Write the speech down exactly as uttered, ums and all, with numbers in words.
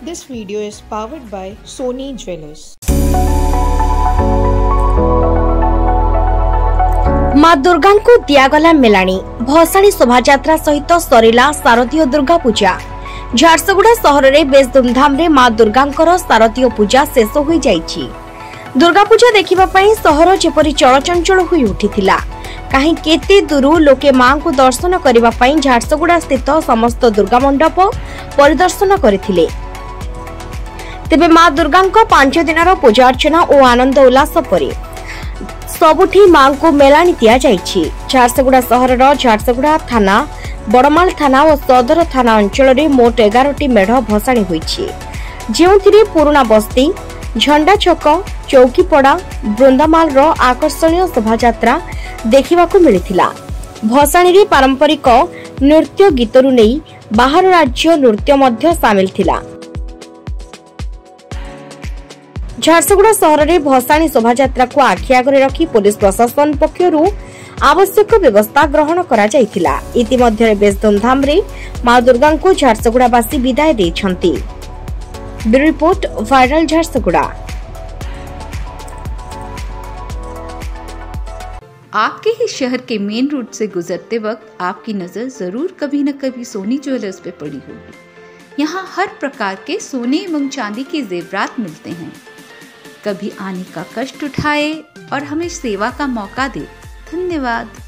This video is powered by Sony Jewelers. माँ दुर्गा को दिगला मेलाणी भसाणी शोभायात्रा सहित सरिला शारदीय दुर्गा पूजा। झारसुगुड़ा सहर में बेस धूमधाम रे माँ दुर्गा शारदीय पूजा शेष हो जाइछि। दुर्गा पूजा देखिबा पई सहर जेपरि चलचंचल होई उठिथिला। कहीं केते दूर लोके माँ को दर्शन करबा पई झारसुगुड़ा स्थित समस्त दुर्गा मंडप परिदर्शन करथिले। तेबे माँ दुर्गा पांच दिन पूजा अर्चना और आनंद उल्लास पर सबुठी मां को मेलाणी दिया जाइछि। झारसुगुड़ा सहर झारसुगुड़ा थाना बड़माल थाना और सदर थाना अंचल में मोट एगार टी मेढ़ भसाणी होइछि, जेउथिरे पुराना बस्ती झंडा छक चौकीपड़ा बृंदामाल रो आकर्षणीय शोभायात्रा देखिबाकू मिलिथिला। भसाणी रे पारंपरिक नृत्य गीतरु नै बाहर राज्य नृत्य मध्य शामिल थिला। झारसुगुड़ा सहर में भसाणी शोभायात्रा को आखि आगे रखी पुलिस प्रशासन पक्षर आवश्यक व्यवस्था ग्रहण करा जायतिला। इतिमध्य बेस धूमधाम रे माँ दुर्गा को झारसुगुड़ावासी विदाय देछंती। Bureau report viral Jharsuguda. आपके ही शहर के मेन रोड से गुजरते वक्त आपकी नजर जरूर कभी न कभी सोनी ज्वेलर्स पे पड़ी होगी। यहाँ हर प्रकार के सोने एवं चांदी के जेवरात मिलते हैं। कभी आने का कष्ट उठाए और हमें सेवा का मौका दे। धन्यवाद।